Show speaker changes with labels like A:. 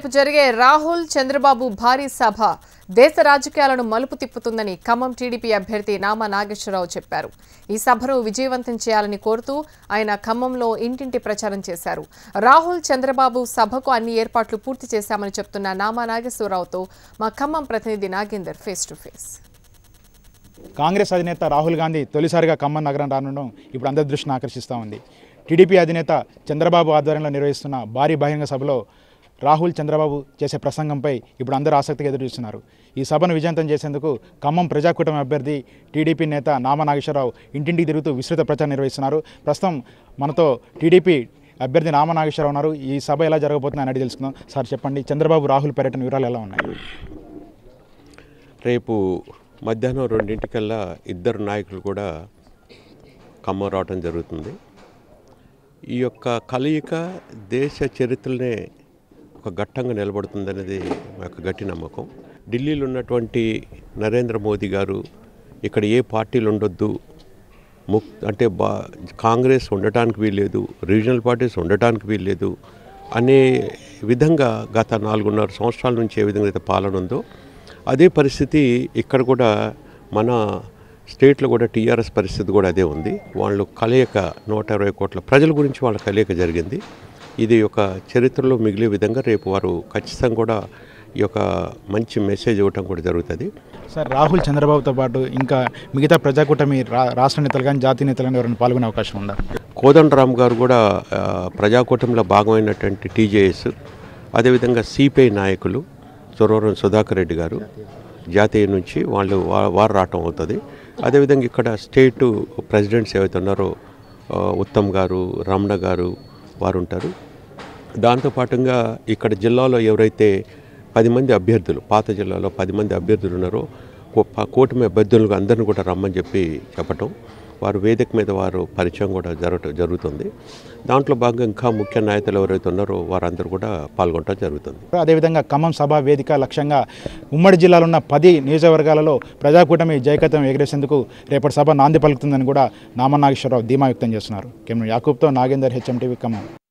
A: రేపు జరిగే రాహుల్ చంద్రబాబు భారీ సభ దేశ రాజకీయాలను మలుపు తిప్పుతుందని ఖమ్మం టీడీపీ అభ్యర్థి నామా నాగేశ్వరరావు చెప్పారు. ఈ సభను విజయవంతం చేయాలని కోరుతూ ఆయన ఖమ్మంలో ఇంటింటి ప్రచారం చేశారు. రాహుల్ చంద్రబాబు సభకు అన్ని ఏర్పాట్లు పూర్తి చేశామని చెప్తున్న నామా నాగేశ్వరరావుతో మా ఖమ్మం ప్రతినిధి Nagender face to face.
B: Congress అధినేత రాహుల్ గాంధీ తొలిసారిగా ఖమ్మం నగరం రానుండడం ఇప్పుడు అందరి దృష్టిని ఆకర్షిస్తూ ఉంది. టీడీపీ అధినేత చంద్రబాబు ఆధ్వర్యంలో నిర్వహిస్తున్న భారీ బహిరంగ సభలో రాహుల్ చంద్రబాబు చేసే ప్రసంగంపై ఇప్పుడు అందరూ ఆసక్తిగా ఎదురుచూస్తున్నారు. ఈ సభను విజయవంతం చేసేందుకు ఖమ్మం ప్రజాకూటమి అభ్యర్థి టీడీపీ నేత నామా నాగేశ్వరరావు ఇంటింటికి తిరుగుతూ విస్తృత ప్రచారం నిర్వహిస్తున్నారు. ప్రస్తుతం మనతో టీడీపీ అభ్యర్థి నామా నాగేశ్వరరావు ఉన్నారు. ఈ సభ ఎలా జరగబోతుందని అడిగి తెలుసుకుందాం. సార్ చెప్పండి, చంద్రబాబు రాహుల్ పర్యటన వివరాలు ఎలా ఉన్నాయి?
C: రేపు మధ్యాహ్నం 2 ఇద్దరు నాయకులు కూడా ఖమ్మం రావడం జరుగుతుంది. ఈ యొక్క కలయిక దేశ చరిత్రనే ఒక ఘట్టంగా నిలబడుతుందనేది మా యొక్క గట్టి నమ్మకం. ఢిల్లీలో ఉన్నటువంటి నరేంద్ర మోదీ గారు ఇక్కడ ఏ పార్టీలు ఉండొద్దు, అంటే కాంగ్రెస్ ఉండటానికి వీల్లేదు, రీజనల్ పార్టీస్ ఉండటానికి వీల్లేదు అనే విధంగా గత 4.5 సంవత్సరాల నుంచి ఏ విధంగా అయితే పాలన ఉందో అదే పరిస్థితి ఇక్కడ కూడా మన స్టేట్లో కూడా టీఆర్ఎస్ పరిస్థితి కూడా అదే ఉంది. వాళ్ళు కలయిక 120 కోట్ల ప్రజల గురించి వాళ్ళ కలయిక జరిగింది. ఇది ఒక చరిత్రలో మిగిలే విధంగా రేపు వారు ఖచ్చితంగా కూడా ఈ యొక్క మంచి మెసేజ్ ఇవ్వటం కూడా జరుగుతుంది.
B: సార్, రాహుల్ చంద్రబాబుతో పాటు ఇంకా మిగతా ప్రజాకూటమి రాష్ట్ర నేతలు కానీ జాతీయ నేతలు కానీ ఎవరైనా పాల్గొనే అవకాశం ఉందా?
C: కోదండరామ్ గారు కూడా ప్రజాకూటమిలో భాగమైనటువంటి టీజేఎస్, అదేవిధంగా సిపిఐ నాయకులు చొరవరం సుధాకర్ రెడ్డి గారు జాతీయ నుంచి వారు రావటం అవుతుంది. అదేవిధంగా ఇక్కడ స్టేటు ప్రెసిడెంట్స్ ఏవైతే ఉన్నారో ఉత్తమ్ గారు, రమణ గారు వారు ఉంటారు. దాంతోపాటుగా ఇక్కడ జిల్లాలో ఎవరైతే 10 మంది అభ్యర్థులు, పాత జిల్లాలో 10 మంది అభ్యర్థులు ఉన్నారో కూటమి అభ్యర్థులకు అందరిని కూడా రమ్మని చెప్పటం, వారు వేదిక మీద వారు పరిచయం కూడా జరుగుతుంది. దాంట్లో భాగంగా ఇంకా ముఖ్య నాయకులు ఎవరైతే ఉన్నారో వారందరూ కూడా పాల్గొనడం జరుగుతుంది.
B: అదేవిధంగా ఖమ్మం సభ వేదిక లక్ష్యంగా ఉమ్మడి జిల్లాలో ఉన్న 10 నియోజకవర్గాలలో ప్రజాకూటమి జయకతం ఎగరేసేందుకు రేపటి సభ నాంది పలుకుతుందని కూడా నామా నాగేశ్వరరావు ధీమా వ్యక్తం చేస్తున్నారు. కెమెరా యాకూబ్తో నాగేందర్, హెచ్ఎం టీవీ ఖమ్మం.